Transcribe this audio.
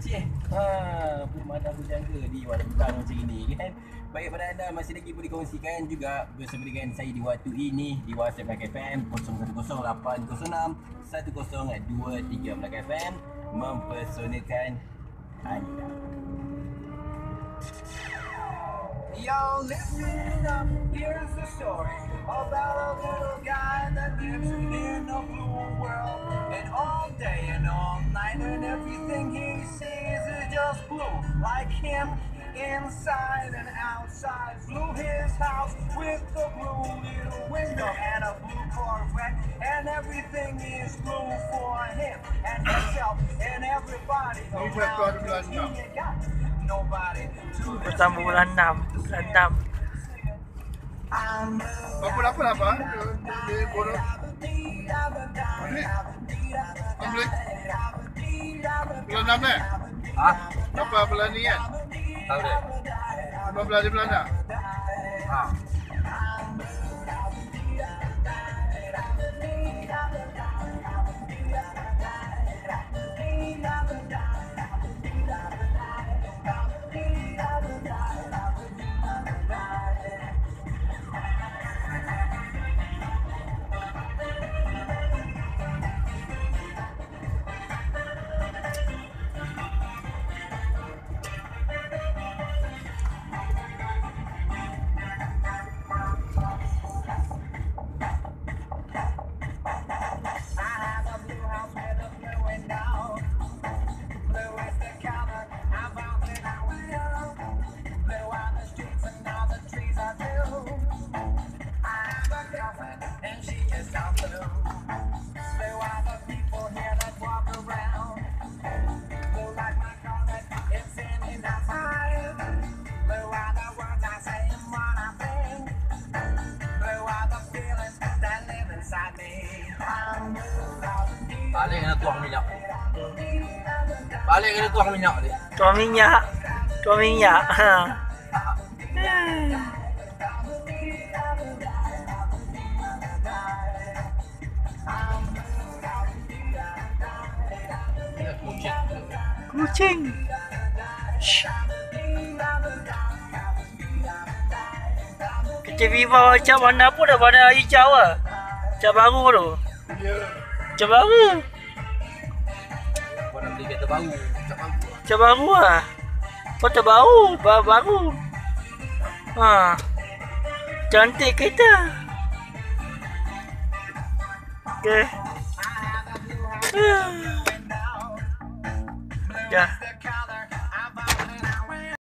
Cih, belum ada berjangka di waktu petang macam ini kan. Baik pada anda masih lagi boleh kongsikan juga bersama dengan saya di waktu ini di WhatsApp Melaka FM 0108061023 Melaka FM mempersonakan anda. Yo, listen up, here's the story about a little guy that lives in a blue world. And all day and all night and everything he sees is just blue. Like him, inside and outside. Blue his house with a blue little window and a blue Corvette. And everything is blue for him and himself and everybody around him. He ain't got nobody to Pertama bulan 6. Apa apa? Di bodoh. Ambil. Bulan 6 ni? Ah, Apa bulan ni kan? tahu deh. 15 di Belanda. Ah. Balik kena tuang minyak. Balik kena tuang minyak dia. Tuang minyak. Ha. Kucing. Shh. Kereta Viva macam mana pun dah warna hijau lah. Macam baru tu. Ya. Macam baru. Kau nak beli kereta baru. Macam baru lah. Kota baru. Baru. Ha. Cantik kereta. Okay. Dah.